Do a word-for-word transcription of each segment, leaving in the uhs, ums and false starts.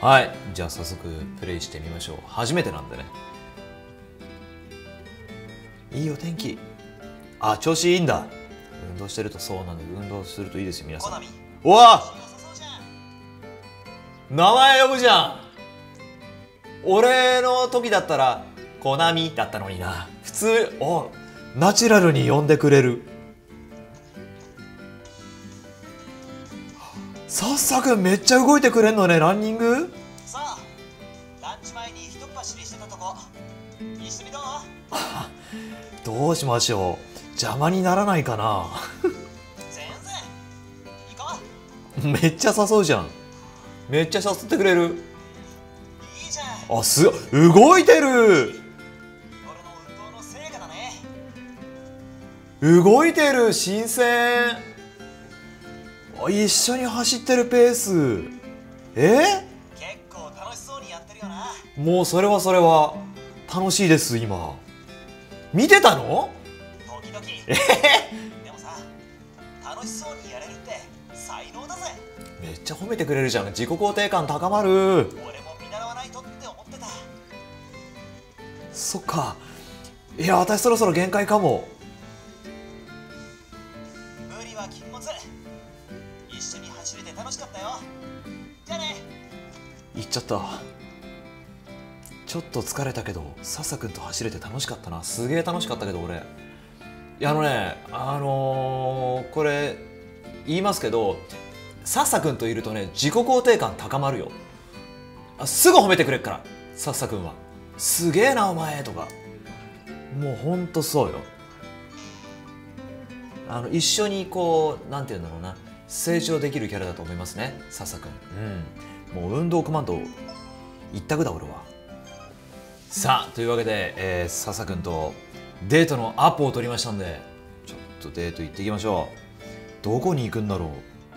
はい、じゃあ早速プレイしてみましょう。初めてなんでね。いいお天気。あ、調子いいんだ。運動してるとそうなんで、運動するといいですよ皆さん。うわ、名前呼ぶじゃん。俺の時だったらコナミだったのにな。普通、お、ナチュラルに呼んでくれる。さっさくんめっちゃ動いてくれんのね。ランニング。 さあ、ランチ前に一走りしてたとこ一緒にどう？ どうしましょう。邪魔にならないかな。 全然行こう。めっちゃ誘うじゃん。めっちゃ誘ってくれる。 いいじゃん。 あ、す動いてる。 俺の運動の成果だね。 動いてる。新鮮。一緒に走ってるペース。え？ 結構楽しそうにやってるよな。 もうそれはそれは楽しいです。今見てたの？ 時々。 えでもさ、楽しそうにやれるって才能だぜ。 めっちゃ褒めてくれるじゃん。自己肯定感高まる。 俺も見習わないとって思ってた。 そっか。いや、私そろそろ限界かも。 無理は禁物。一緒に走れて楽しかったよ。じゃあね。 行っちゃった。ちょっと疲れたけど、さっさくんと走れて楽しかったな。すげえ楽しかったけど俺。いや、あのね、あのー、これ言いますけど、さっさくんといるとね、自己肯定感高まるよ。あ、すぐ褒めてくれっから、さっさくんは。すげえなお前とか。もうほんとそうよ。あの一緒にこう、なんていうんだろうな、成長できるキャラだと思いますね、さっさくん。うん。もう運動コマンド一択だ俺は。さあ、というわけで、えー、さっさくんとデートのアポを取りましたんで、ちょっとデート行ってきましょう。どこに行くんだろう。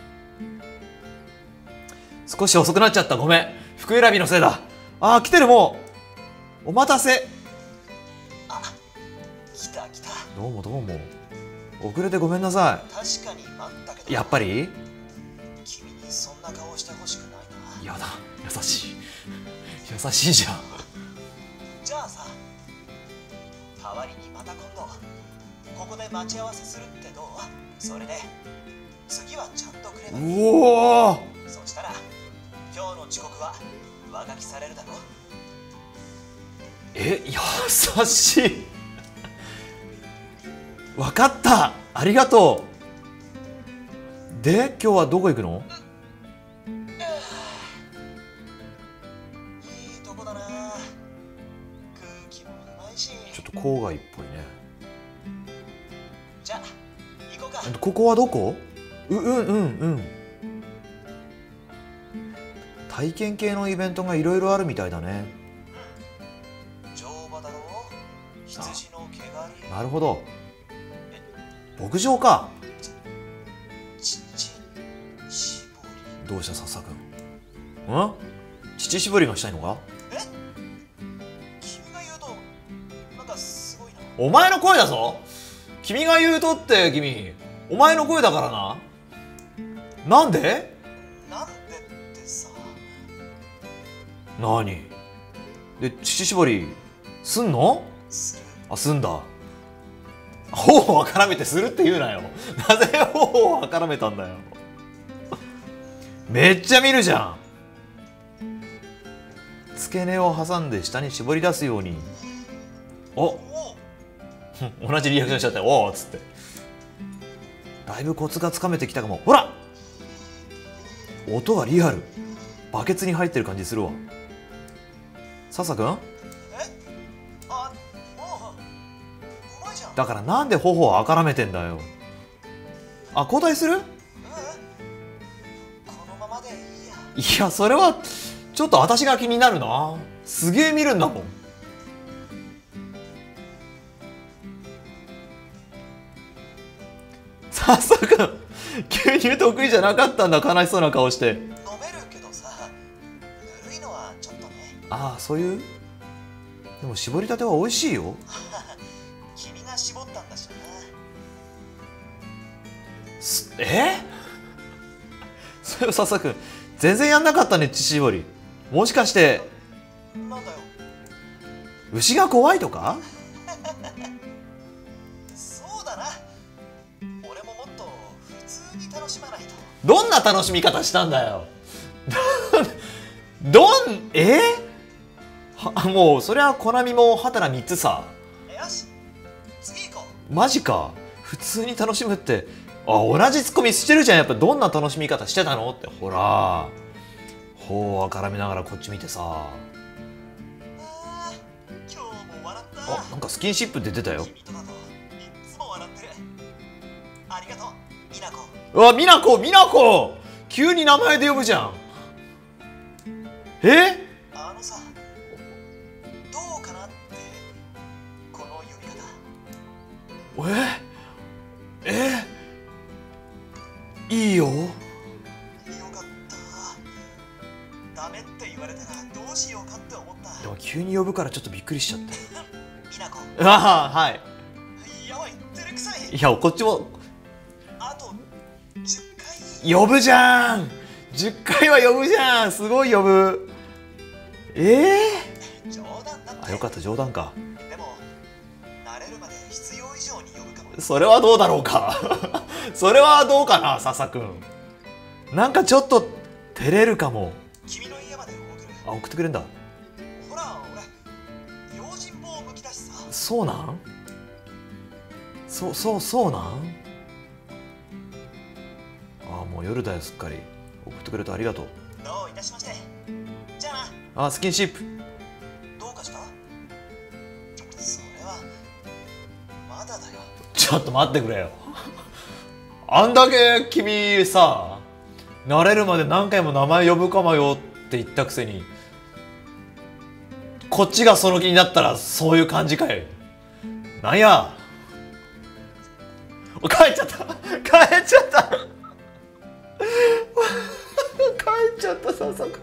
少し遅くなっちゃった。ごめん。服選びのせいだ。あー、来てる。もうお待たせ。 あ、来た来た。 どうもどうも。遅れてごめんなさい。確かに待ったけど、 やっぱり君にそんな顔してほしくないな。 やだ、優しい。優しいじゃん。 じゃあさ、代わりにまた今度ここで待ち合わせするってどう？それで次はちゃんとくればいい。 うおー、 そしたら今日の遅刻は上書きされるだろ。 え、優しい。わかった、ありがとう。で、今日はどこ行くの？ いいとこだな。空気もうまいし。 ちょっと郊外っぽいね。 じゃあ行こうか。 ここはどこ？う、うんうんうん。体験系のイベントがいろいろあるみたいだね。 乗馬だろう。羊の毛刈り。 なるほど。牧場か。 ち、ち、しぼり。 どうしたさっさくん。ん？乳搾りがしたいのか？ え？君が言うとなんかすごいな。 お前の声だぞ。君が言うとって君、お前の声だからな。なんで？ なんでってさ。 何で、乳搾りすんの？ する。 あ、すんだ。頬をあからめてするって言うなよ。なぜ頬をあからめたんだよ。めっちゃ見るじゃん。付け根を挟んで下に絞り出すように。お同じリアクションしちゃったよ。おーっつって。だいぶコツがつかめてきたかも。ほら、音がリアル。バケツに入ってる感じするわ。さっさくん？だからなんで頬をあからめてんだよ。あ、交代する？うん、 このままでいいや。 いや、それはちょっと私が気になるな。すげえ見るんだもん。さっさくん、牛乳得意じゃなかったんだ。悲しそうな顔して。 飲めるけどさ、ぬるいのはちょっとね。 ああ、そういう。でも絞りたては美味しいよ。 君が絞ったんだしな。 え？それをさっさくん全然やんなかったね、乳搾り。 もしかしてなんだよ。 牛が怖いとか？ そうだな。俺ももっと普通に楽しまないと。 どんな楽しみ方したんだよ。どんえはもうそりゃコナミもハテナみっつさ。 よし、次行こマジか。普通に楽しむって、あ、同じツッコミしてるじゃん。やっぱどんな楽しみ方してたのって。ほら頬を絡めながらこっち見てさ。 う。あー、今日も笑った。 あ、なんかスキンシップ出てたよ。 君とだといっつも笑ってる。ありがとう、みなこ。 うわ、みなこみなこ急に名前で呼ぶじゃん。えあのさ、どうかなってこの呼び方。 ええいいよ。 よかった。ダメって言われたらどうしようかって思った。 でも急に呼ぶからちょっとびっくりしちゃって。 みなこ。 ああ、はい。 やばい、照れくさい。 いや、こっちもあとじゅっかい。 呼ぶじゃん。じゅっかいは呼ぶじゃん。すごい呼ぶ。ええ冗談だって。 あ、よかった、冗談か。 でも慣れるまで必要以上に呼ぶかも。 それはどうだろうか。それはどうかな、笹くん。なんかちょっと照れるかも。 君の家まで送る。 あ、送ってくれんだ。 ほら俺用心棒むきだしさ。 そうなん？そうそうそうなん？あ、もう夜だよ、すっかり。送ってくれてありがとう。 どういたしまして。じゃああ、スキンシップ。 な。どうかした？それはまだだよ。 ちょっと待ってくれよ。あんだけ君さ、慣れるまで何回も名前呼ぶかもよって言ったくせに、こっちがその気になったらそういう感じかい。なんや。帰っちゃった。帰っちゃった。帰っちゃったささく。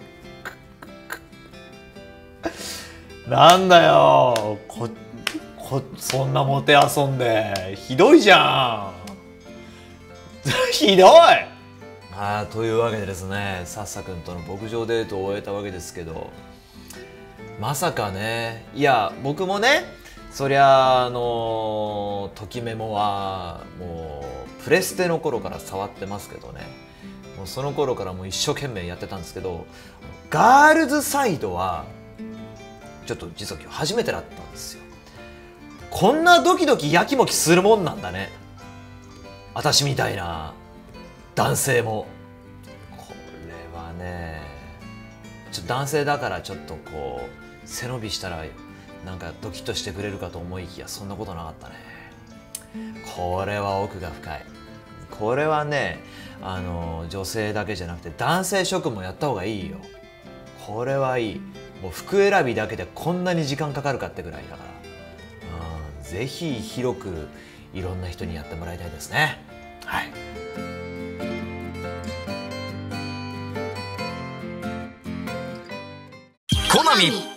なんだよ。ここそんなもて遊んでひどいじゃん。ひどい。あー、というわけでですね、さっさくんとの牧場デートを終えたわけですけど、まさかね、いや僕もね、そりゃあのときメモはもうプレステの頃から触ってますけどね、もうその頃からもう一生懸命やってたんですけど、ガールズサイドはちょっと実は今日初めてだったんですよ。こんなドキドキやきもきするもんなんだね、私みたいな男性も。これはね、ちょっと男性だからちょっとこう背伸びしたらなんかドキッとしてくれるかと思いきや、そんなことなかったね。これは奥が深い。これはね、あの女性だけじゃなくて男性諸君もやった方がいいよ。これはいい。もう服選びだけでこんなに時間かかるかってぐらいだから、うん、ぜひ広くいろんな人にやってもらいたいですね。はい。 コナミ